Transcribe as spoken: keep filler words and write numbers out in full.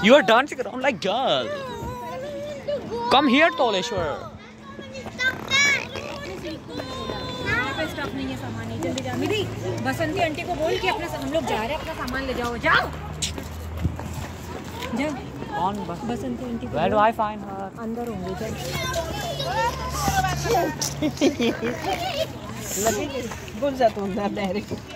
You are dancing around like girl. Come here, Tulleshwar. Stop नहीं है, सामान नहीं, जल्दी जा। मेरी बसंती आंटी को बोल कि अपना हम लोग जा रहे हैं, अपना सामान ले जाओ। जाओ जाओ। कौन बस? Basanti aunty. Where do I find her? अंदर होंगे। बोल जा तू अंदर डायरेक्ट।